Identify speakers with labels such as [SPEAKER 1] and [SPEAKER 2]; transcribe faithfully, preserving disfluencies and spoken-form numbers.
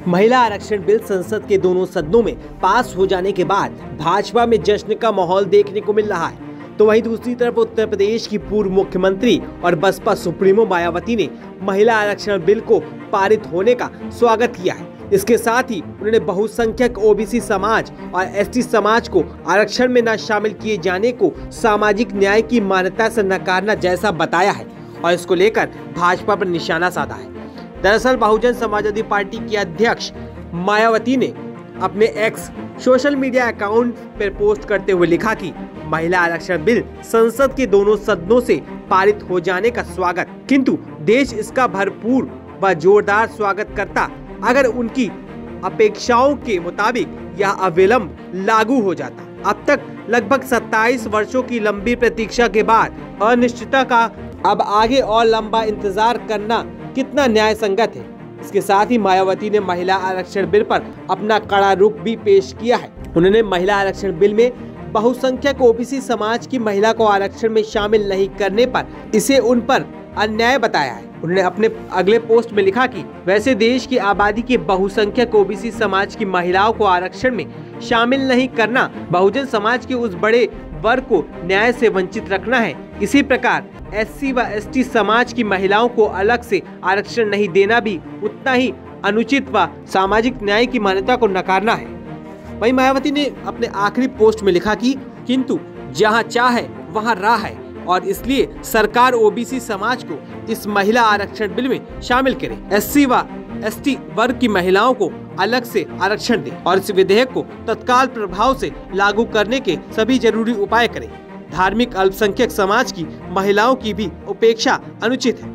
[SPEAKER 1] महिला आरक्षण बिल संसद के दोनों सदनों में पास हो जाने के बाद भाजपा में जश्न का माहौल देखने को मिल रहा है, तो वहीं दूसरी तरफ उत्तर प्रदेश की पूर्व मुख्यमंत्री और बसपा सुप्रीमो मायावती ने महिला आरक्षण बिल को पारित होने का स्वागत किया है। इसके साथ ही उन्होंने बहुसंख्यक ओबीसी समाज और एसटी समाज को आरक्षण में न शामिल किए जाने को सामाजिक न्याय की मान्यता से नकारना जैसा बताया है और इसको लेकर भाजपा पर निशाना साधा है। दरअसल बहुजन समाजवादी पार्टी की अध्यक्ष मायावती ने अपने एक्स सोशल मीडिया अकाउंट पर पोस्ट करते हुए लिखा कि महिला आरक्षण बिल संसद के दोनों सदनों से पारित हो जाने का स्वागत, किंतु देश इसका भरपूर व जोरदार स्वागत करता अगर उनकी अपेक्षाओं के मुताबिक यह अविलंब लागू हो जाता। अब तक लगभग सत्ताईस वर्षों की लंबी प्रतीक्षा के बाद अनिश्चितता का अब आगे और लंबा इंतजार करना कितना न्याय संगत है। इसके साथ ही मायावती ने महिला आरक्षण बिल पर अपना कड़ा रुख भी पेश किया है। उन्होंने महिला आरक्षण बिल में बहुसंख्यक ओबीसी समाज की महिला को आरक्षण में शामिल नहीं करने पर इसे उन पर अन्याय बताया है। उन्होंने अपने अगले पोस्ट में लिखा कि वैसे देश की आबादी के बहुसंख्यक ओबीसी समाज की महिलाओं को आरक्षण में शामिल नहीं करना बहुजन समाज के उस बड़े वर्ग को न्याय से वंचित रखना है। इसी प्रकार एससी व एसटी समाज की महिलाओं को अलग से आरक्षण नहीं देना भी उतना ही अनुचित व सामाजिक न्याय की मान्यता को नकारना है। वहीं मायावती ने अपने आखिरी पोस्ट में लिखा कि किंतु जहां चाह है वहां राह है और इसलिए सरकार ओबीसी समाज को इस महिला आरक्षण बिल में शामिल करे, एससी व एसटी वर्ग की महिलाओं को अलग से आरक्षण दे और इस विधेयक को तत्काल प्रभाव से लागू करने के सभी जरूरी उपाय करे। धार्मिक अल्पसंख्यक समाज की महिलाओं की भी उपेक्षा अनुचित है।